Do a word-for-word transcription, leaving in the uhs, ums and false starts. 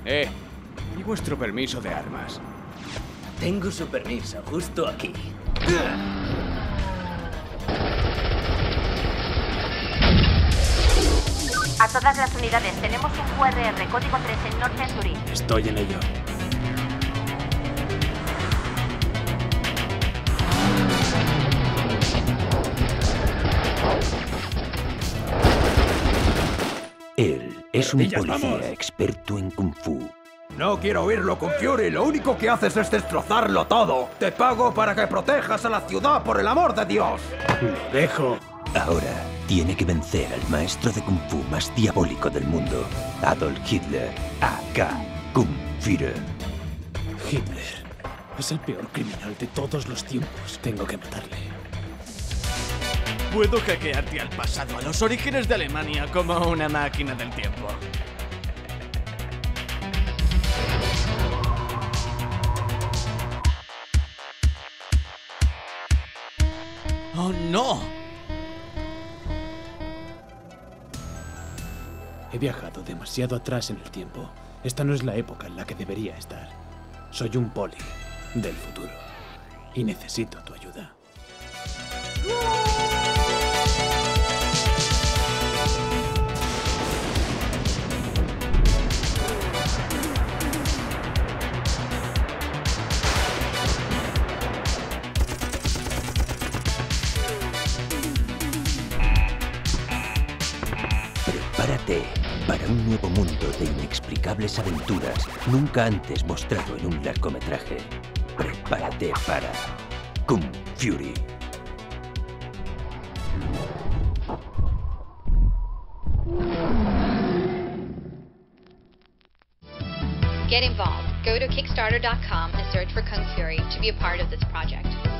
Eh, ¿y vuestro permiso de armas? Tengo su permiso justo aquí. A todas las unidades, tenemos un Q R R, código tres en North Century. Estoy en ello. Él es un Ardillas, policía vamos. experto en Kung Fu. No quiero oírlo con Fury, lo único que haces es destrozarlo todo. Te pago para que protejas a la ciudad, por el amor de Dios. Lo dejo. Ahora tiene que vencer al maestro de Kung Fu más diabólico del mundo, Adolf Hitler, A K Kung Führer. Hitler es el peor criminal de todos los tiempos. Tengo que matarle. Puedo hackearte al pasado, a los orígenes de Alemania, como una máquina del tiempo. ¡Oh, no! He viajado demasiado atrás en el tiempo. Esta no es la época en la que debería estar. Soy un poli del futuro y necesito tu ayuda. Prepárate para un nuevo mundo de inexplicables aventuras nunca antes mostrado en un largometraje. Prepárate para Kung Fury. Get involved. Go to Kickstarter dot com and search for Kung Fury to be a part of this project.